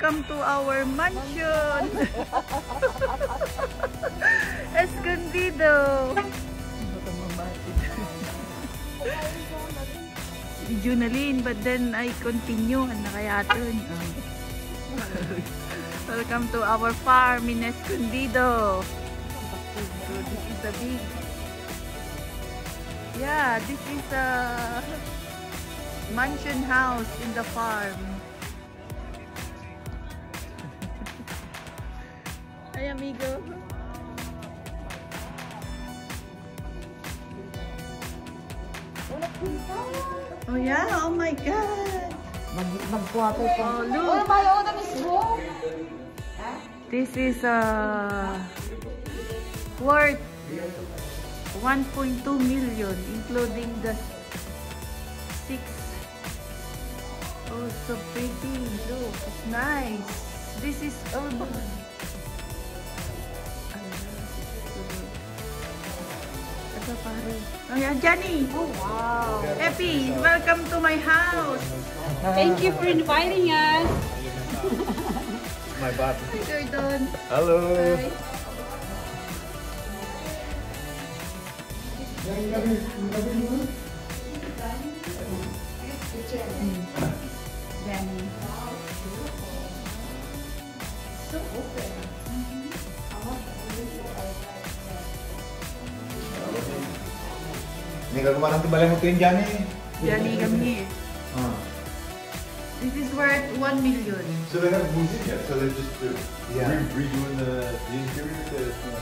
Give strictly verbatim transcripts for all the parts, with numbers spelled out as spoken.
welcome to our mansion. Escondido. Baka mamatid. Junaline, but then I continue. Ano kaya ito? Welcome to our farm in Escondido. So this is a big... Yeah, this is a mansion house in the farm. Hi, amigo. Oh yeah, oh my god. Magkuwapo ko. Oh, look. This is uh, worth one point two million, including the six. Oh, so pretty. Look, it's nice. This is urban. Ito pare. Oh yeah, Johnny. Oh, wow. Epi, welcome to my house. Thank you for inviting us. My bad. Hi, Gordon. Hello. Hi. Danny. So open. Ini kalau kemarin tuh balik mutuin Jani. Johnny, come here. Ah. This is worth one million. So they haven't moved in yet, so they're just they're Yeah. re redoing the, the interior to,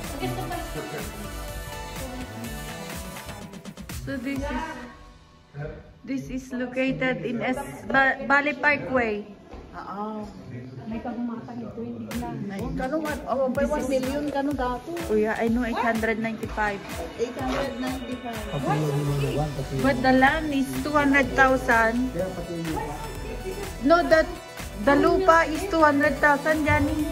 So this is this is located in S ba Bali Parkway. Oo. May pagmatang ito, hindi na. Nine. Kano one? Oh, by one million, kano dato? Oh yeah, I know eight hundred ninety-five. eight hundred ninety-five. But the land is two hundred thousand. No, that the lupa is two hundred thousand, Johnny.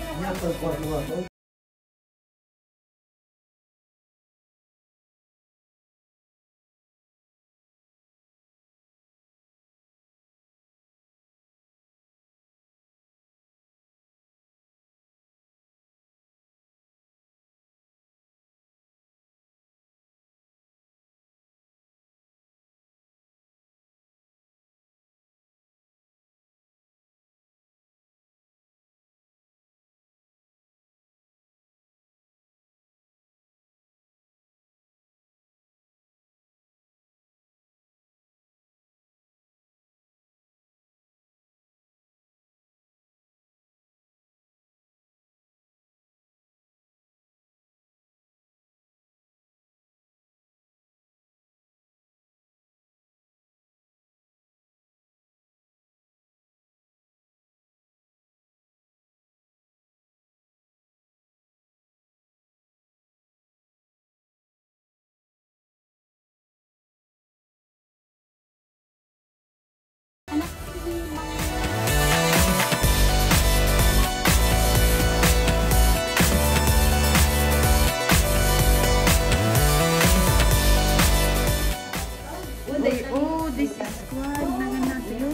Oh, this is quite nanganasyo.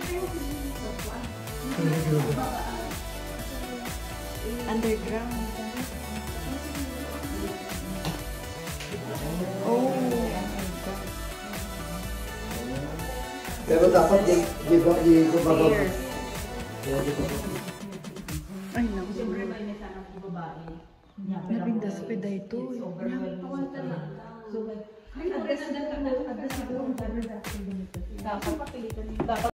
Underground. Oh. Pero dapat di di ba di ko ba ba? Stairs. Ay, naku. Nabindas pa dito. Dapat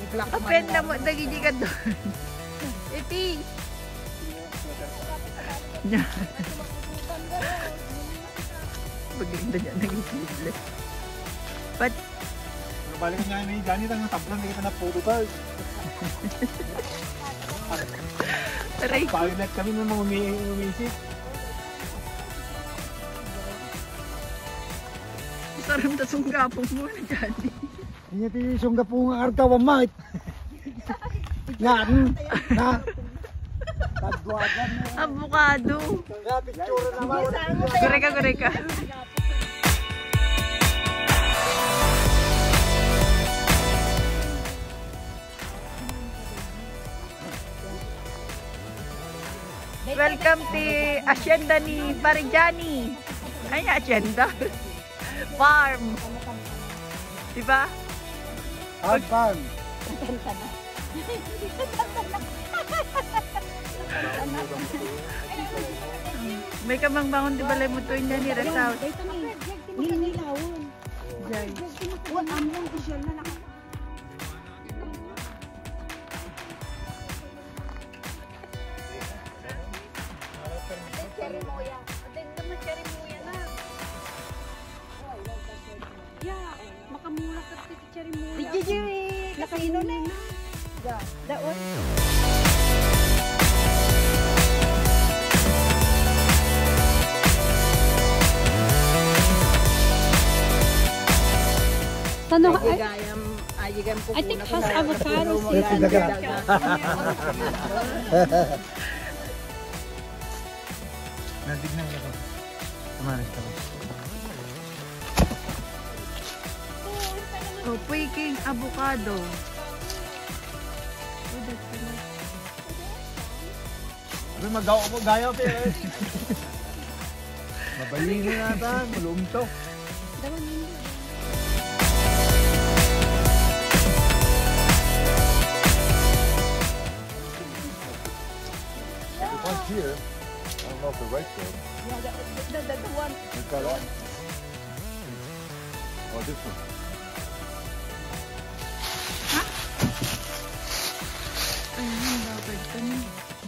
Kapen na mo, nagiging ka doon. Iti! Maganda niya, nag-isip. But, Balik niya ni Johnny, tangang tablang hindi kita na photo ba? aray ko. Pilot kami ng mga umisip. Sarap na sunggapong mo na dyan. Hindi ti sungga po nga artaw mait. Nga na. Tagwagan mo. Avocado. Nga picture naman. Gureka, gureka. Welcome to Hacienda ni Parijani. Ay, Hacienda. Farm. Diba? Hard farm. May kamang bangon di balay mo to niya ni Rest House. Nililawon. Jai. Wala among official na naka. Yeah, makamula ka sa cherry mo. Gigi, kasino na. That one. Ano ka? I think has avocado Ito daga. Nadignan niya ko. Tumaris ka ba? Oh, Peking avocado. Sabi magawa ko gaya pa eh. Mabalin na natin, malumto. There's one here. I don't know if they're right though. Yeah, the, the, the, the one. Is that on? Oh, this one. Ayun, dapat ito niya.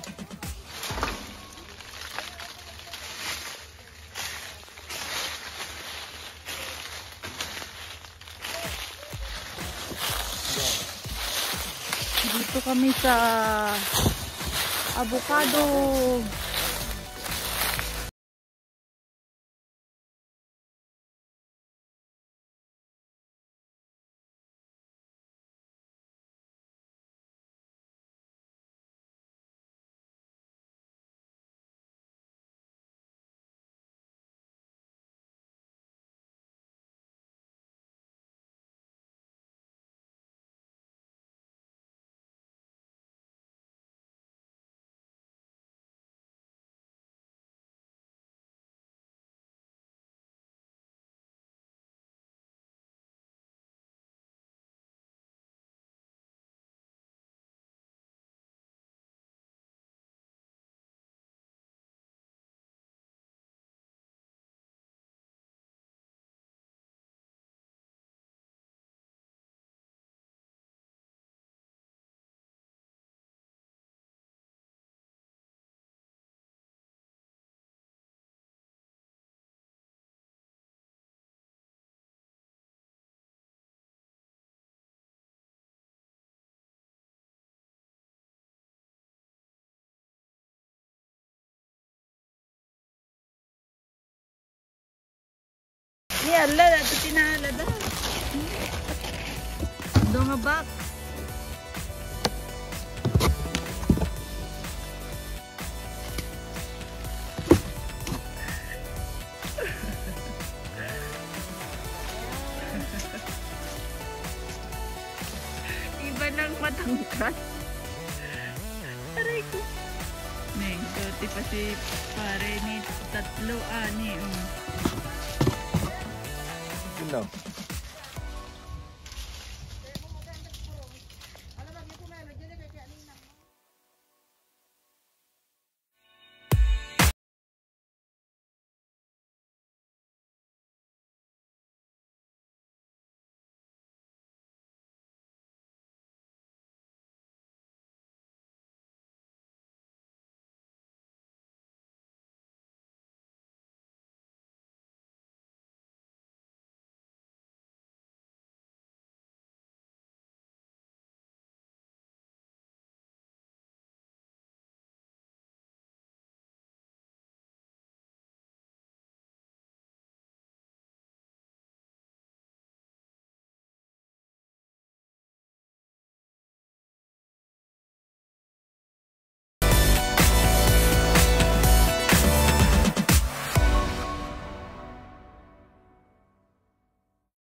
Dito kami sa avocado. Yan, lala, ito tinala daw. Doon nga back. Iba ng matangkat. Aray ko. Neng, dati pa si pare ni tatlo, ani. Um. You know.